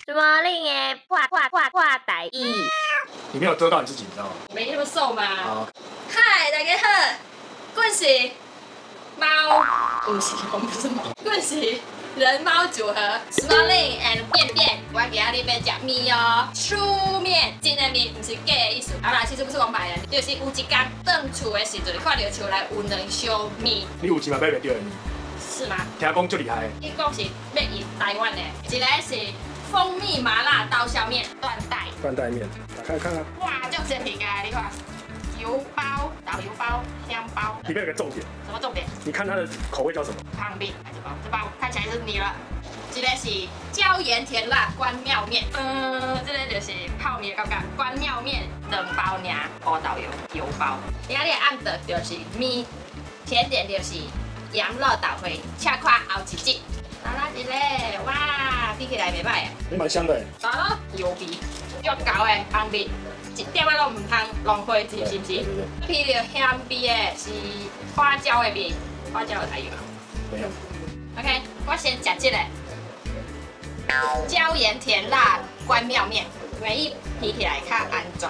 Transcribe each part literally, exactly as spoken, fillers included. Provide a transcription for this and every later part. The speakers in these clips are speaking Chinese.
什么令诶破破破破台语？ 你没有遮到你自己，你知道吗？ 没那么瘦嘛。 好， 嗨，大家好，阮是猫，不是，我们不是猫，阮是人猫组合 ，Smiling and 便便。我今日要食面哦，粗面，真的面，不是假的意思。好啦，其实不是我买的，就是有一天转厝的时阵，看到厝内有两箱面。 你有钱嘛买袂到的面？ 是吗？ 听讲足厉害。 伊讲是要引台湾的，一个是蜂蜜麻辣刀削面断带。 断带面，打开看啊。 哇，就这品啊！你看，油包、导油包、香包。 里面有个重点， 什么重点？ 你看它的口味叫什么？ 汤面，这包这包看起来是你了。这个是椒盐甜辣关庙面，嗯，这个就是泡面的感觉。关庙面两包尔，乌豆油油包。今日暗的就是面，甜点就是羊肉豆花，切块后一节。来啦一个，哇，比起来袂歹诶。 也蛮香的哎。 来咯，油味，足够诶香味，一点仔都唔通浪费，是是不是？配着香味诶是花椒的味，花椒有台语吗？ 没有。 OK， 我先食这个椒盐甜辣关庙面，因为伊皮起来较安全。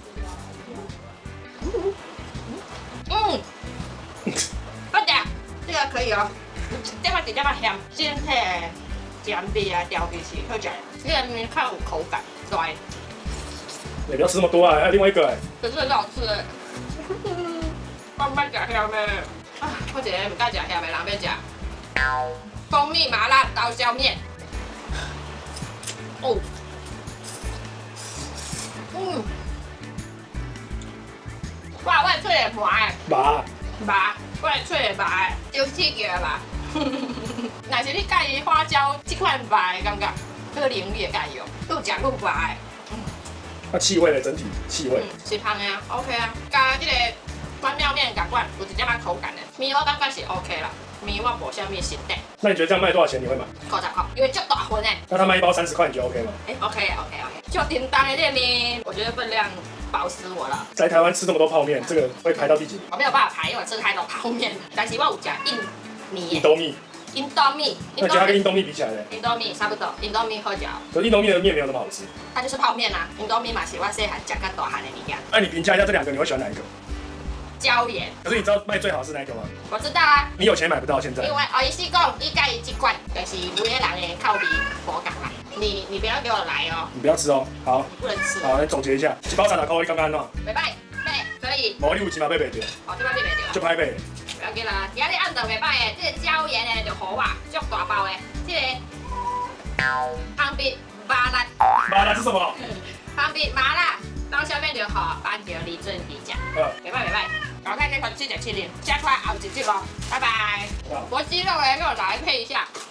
嗯，好食，这个可以哦。一点仔一点仔咸，整体的甜味啊调味是好食的。这个面较有口感，对。 你不要吃这么多啊，还有另外一个哎。 可是很好吃的。我唔捌食咸的，啊，我一个唔敢食咸的人要食蜂蜜麻辣刀削面。哦，嗯，哇，我脆的麻的， 麻。 麻，我脆的麻的，有刺激的麻。若是你介意花椒这款麻的感觉，可能你会介意哦，愈食愈麻的。 那气味呢？整体气味。 嗯，是香的啊 ，OK 啊。加这个关庙面感官有一点仔口感的，面我感觉是 OK 啦。面我无啥物心得。 那你觉得这样卖多少钱？你会买？ 五十块，因为足大份诶。 那他卖一包三十块，你觉得 OK 吗？ 哎 ，OK OK OK。就叮当的这个面，我觉得分量饱死我了。 在台湾吃这么多泡面，这个会排到第几名？ 我没有办法排，因为我吃太多泡面。但是我有食印米印度米。 印度米。 那你觉得它跟印度米比起来呢？ 印度米差不多，印度米好食。 可是印度米的面没有那么好吃。 它就是泡面啊，印度米嘛是我细汉食到大汉的物件。 那你评价一下这两个，你会喜欢哪一个？ 椒盐。 可是你知道卖最好是哪一个吗？ 我知道啊。 你有钱买不到现在。 因为哦，伊是讲伊介意这款，就是每个人的口味无共啦。你你不要给我来哦。 你不要吃哦。好。 你不能吃。 好，来总结一下，一包三十块，刚刚喏。 袂歹，买可以。 无你有钱嘛买袂到。 哦，这摆买袂到。 就歹买。 不要紧啦，今日暗顿袂歹的，这个椒盐的就好啊，足大包的，这个香槟麻辣。 麻辣是什么？ 香槟麻辣刀削面就好，班叫李准比价。 嗯。 袂歹袂歹，赶快这款吃点吃点，加快后一集咯，拜拜。火鸡肉的给我来配一下。